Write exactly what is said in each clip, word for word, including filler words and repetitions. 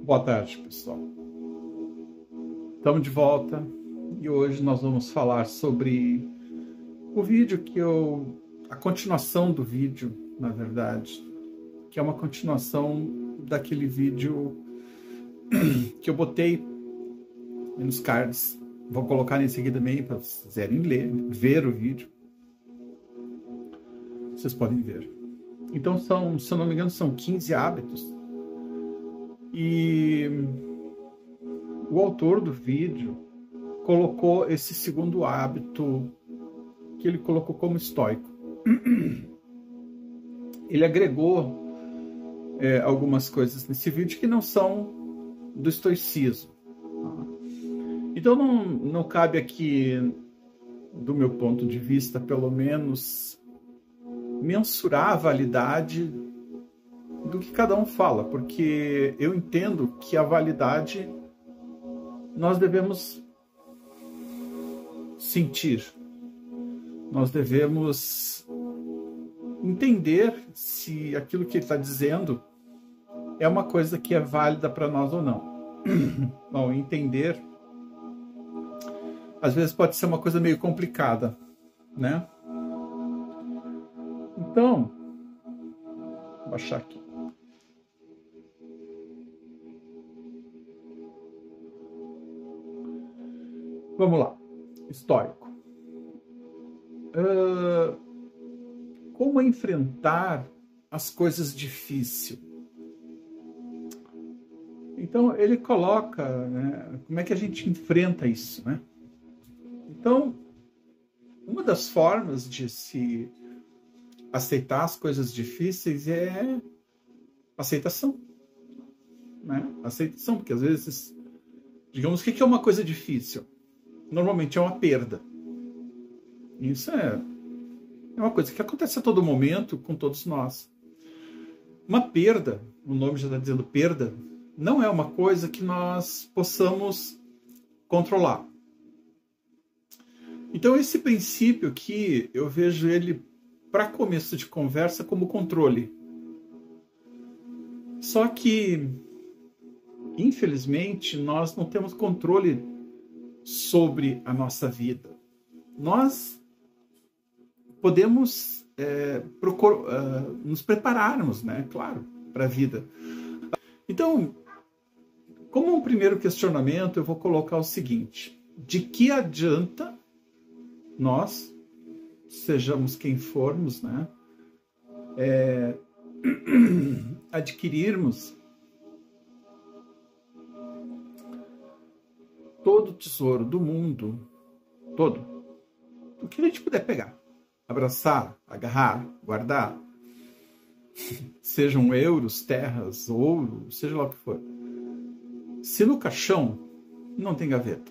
Boa tarde, pessoal. Estamos de volta e hoje nós vamos falar sobre o vídeo que eu... a continuação do vídeo, na verdade, que é uma continuação daquele vídeo que eu botei nos cards. Vou colocar em seguida também para vocês quiserem ler, ver o vídeo. Vocês podem ver. Então, são, se eu não me engano, são quinze hábitos. E o autor do vídeo colocou esse segundo hábito que ele colocou como estoico. Ele agregou é, algumas coisas nesse vídeo que não são do estoicismo. Então não, não cabe aqui, do meu ponto de vista, pelo menos, mensurar a validade do que cada um fala, porque eu entendo que a validade nós devemos sentir, nós devemos entender se aquilo que ele está dizendo é uma coisa que é válida para nós ou não. Bom, entender às vezes pode ser uma coisa meio complicada, né? Então, vou baixar aqui. Vamos lá, estoico. Uh, como enfrentar as coisas difíceis? Então, ele coloca, né, como é que a gente enfrenta isso, né? Então, uma das formas de se aceitar as coisas difíceis é aceitação, né? Aceitação, porque às vezes, digamos, o que é uma coisa difícil? Normalmente é uma perda. Isso é, é uma coisa que acontece a todo momento com todos nós. Uma perda, o nome já está dizendo perda, não é uma coisa que nós possamos controlar. Então esse princípio aqui, eu vejo ele, para começo de conversa, como controle. Só que, infelizmente, nós não temos controle sobre a nossa vida. Nós podemos é, procur, uh, nos prepararmos, né, claro, para a vida. Então, como um primeiro questionamento, eu vou colocar o seguinte: de que adianta nós, sejamos quem formos, né, é, adquirirmos todo o tesouro do mundo, todo, o que a gente puder pegar, abraçar, agarrar, guardar, sejam euros, terras, ouro, seja lá o que for, se no caixão não tem gaveta.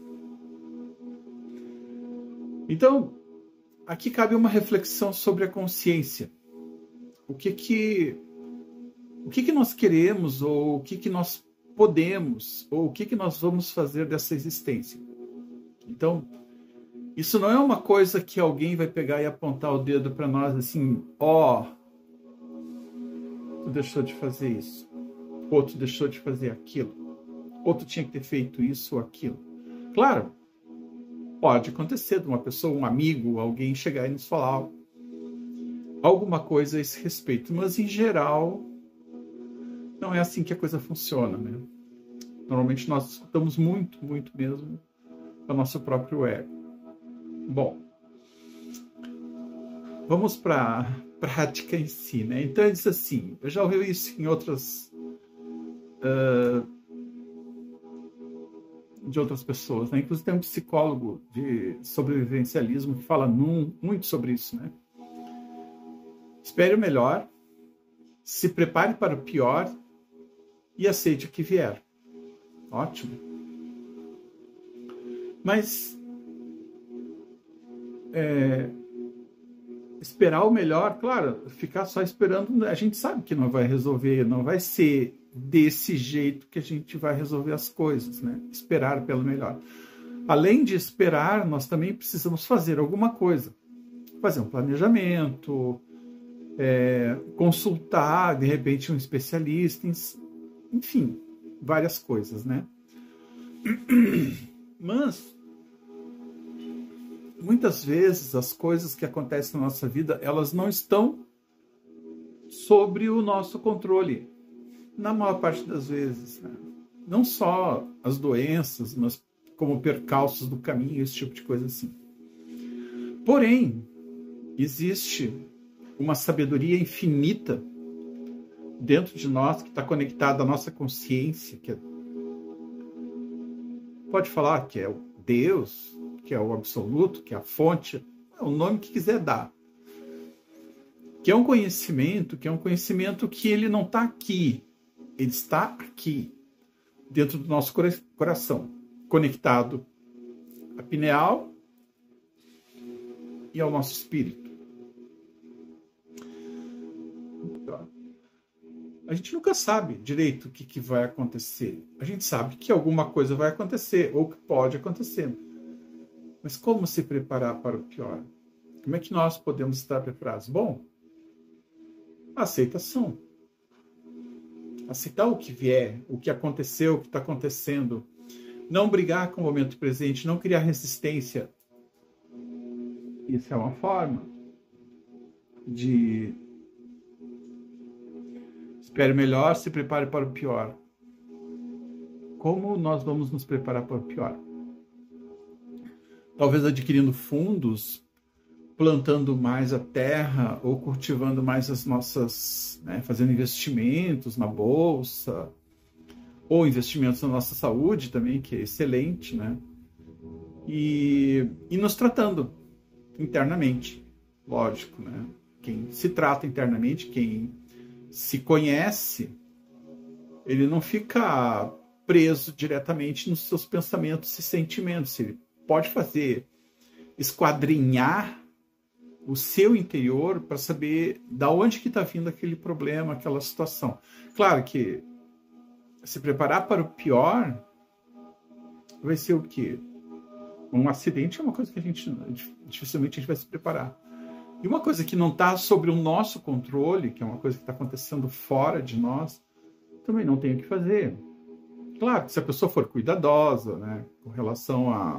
Então, aqui cabe uma reflexão sobre a consciência. O que que, o que, que nós queremos, ou o que, que nós podemos, ou o que, que nós vamos fazer dessa existência. Então, isso não é uma coisa que alguém vai pegar e apontar o dedo para nós assim: ó, oh, tu deixou de fazer isso, ou tu deixou de fazer aquilo, ou tu tinha que ter feito isso ou aquilo. Claro, pode acontecer de uma pessoa, um amigo, alguém chegar e nos falar alguma coisa a esse respeito, mas em geral não é assim que a coisa funciona, né? Normalmente nós escutamos muito, muito mesmo para o nosso próprio ego. Bom, vamos para a prática em si, né? Então ele diz assim, eu já ouvi isso em outras uh, de outras pessoas, né? Inclusive tem um psicólogo de sobrevivencialismo que fala num, muito sobre isso, né? Espere o melhor, se prepare para o pior e aceite o que vier. Ótimo. Mas é, esperar o melhor, claro, ficar só esperando, a gente sabe que não vai resolver, não vai ser desse jeito que a gente vai resolver as coisas, né? Esperar pelo melhor. Além de esperar, nós também precisamos fazer alguma coisa. Fazer um planejamento, é, consultar, de repente, um especialista, enfim, várias coisas, né? Mas muitas vezes as coisas que acontecem na nossa vida, elas não estão sobre o nosso controle, na maior parte das vezes, né? Não só as doenças, mas como percalços do caminho, esse tipo de coisa assim. Porém, existe uma sabedoria infinita dentro de nós, que está conectada à nossa consciência, que é, pode falar que é o Deus, que é o absoluto, que é a fonte, é o nome que quiser dar. Que é um conhecimento, que é um conhecimento que ele não está aqui, ele está aqui, dentro do nosso coração, conectado à pineal e ao nosso espírito. A gente nunca sabe direito o que, que vai acontecer. A gente sabe que alguma coisa vai acontecer, ou que pode acontecer. Mas como se preparar para o pior? Como é que nós podemos estar preparados? Bom, a aceitação. Aceitar o que vier, o que aconteceu, o que está acontecendo. Não brigar com o momento presente, não criar resistência. Isso é uma forma de... Espere melhor, se prepare para o pior. Como nós vamos nos preparar para o pior? Talvez adquirindo fundos, plantando mais a terra ou cultivando mais as nossas, né, fazendo investimentos na bolsa ou investimentos na nossa saúde também, que é excelente, né? E, e nos tratando internamente, lógico, né? Quem se trata internamente, quem se conhece, ele não fica preso diretamente nos seus pensamentos e sentimentos. Ele pode fazer, esquadrinhar o seu interior para saber da onde que está vindo aquele problema, aquela situação. Claro que se preparar para o pior vai ser o quê? Um acidente é uma coisa que a gente dificilmente a gente vai se preparar. E uma coisa que não está sobre o nosso controle, que é uma coisa que está acontecendo fora de nós, também não tem o que fazer. Claro que se a pessoa for cuidadosa, né, com relação à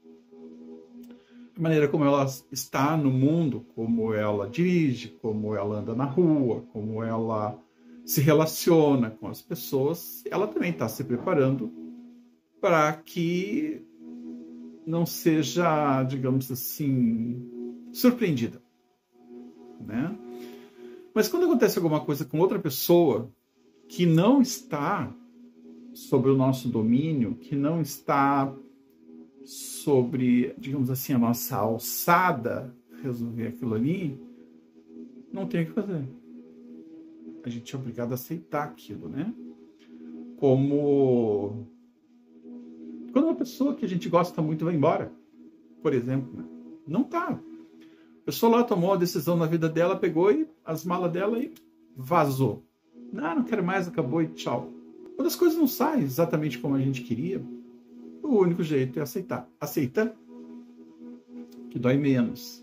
maneira como ela está no mundo, como ela dirige, como ela anda na rua, como ela se relaciona com as pessoas, ela também está se preparando para que não seja, digamos assim, surpreendida, né? Mas quando acontece alguma coisa com outra pessoa que não está sobre o nosso domínio, que não está sobre, digamos assim, a nossa alçada, resolver aquilo ali, não tem o que fazer. A gente é obrigado a aceitar aquilo, né? Como quando uma pessoa que a gente gosta muito vai embora, por exemplo, né? Não tá. A pessoa lá tomou a decisão na vida dela, pegou e as malas dela e vazou. Não, não quero mais, acabou e tchau. Quando as coisas não saem exatamente como a gente queria, o único jeito é aceitar. Aceita que dói menos.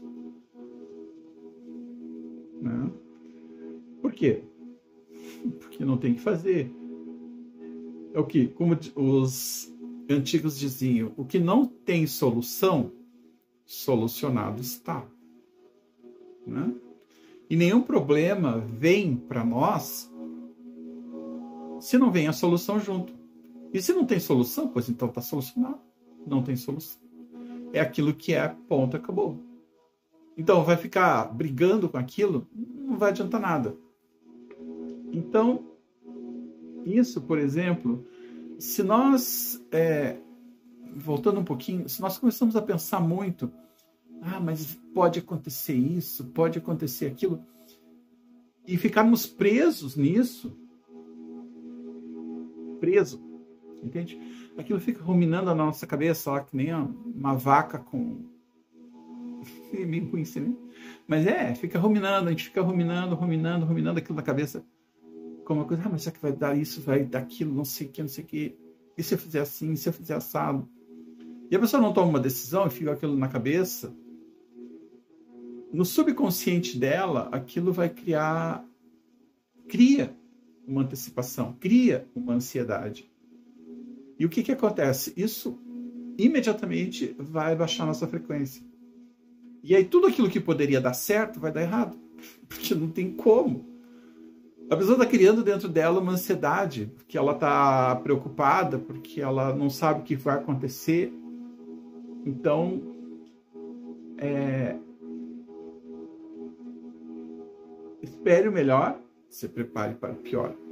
Né? Por quê? Porque não tem o que fazer. É o que, como os antigos diziam, o que não tem solução, solucionado está. Né? E nenhum problema vem para nós se não vem a solução junto. E se não tem solução, pois então está solucionado. Não tem solução. É aquilo que é, ponto, acabou. Então, vai ficar brigando com aquilo, não vai adiantar nada. Então, isso, por exemplo, se nós, é, voltando um pouquinho, se nós começamos a pensar muito, ah, mas pode acontecer isso, pode acontecer aquilo, e ficarmos presos nisso, preso, entende? Aquilo fica ruminando na nossa cabeça, ó, que nem uma vaca com... É meio ruim isso, né? Mas é, fica ruminando, a gente fica ruminando, ruminando, ruminando aquilo na cabeça, como uma coisa, ah, mas será que vai dar isso, vai dar aquilo, não sei o que, não sei o que, e se eu fizer assim, e se eu fizer assado? E a pessoa não toma uma decisão e fica aquilo na cabeça, no subconsciente dela, aquilo vai criar, cria uma antecipação, cria uma ansiedade. E o que, que acontece? Isso imediatamente vai baixar nossa frequência. E aí tudo aquilo que poderia dar certo vai dar errado. Porque não tem como. A pessoa está criando dentro dela uma ansiedade, porque ela está preocupada, porque ela não sabe o que vai acontecer. Então, é... espere o melhor, se prepare para o pior.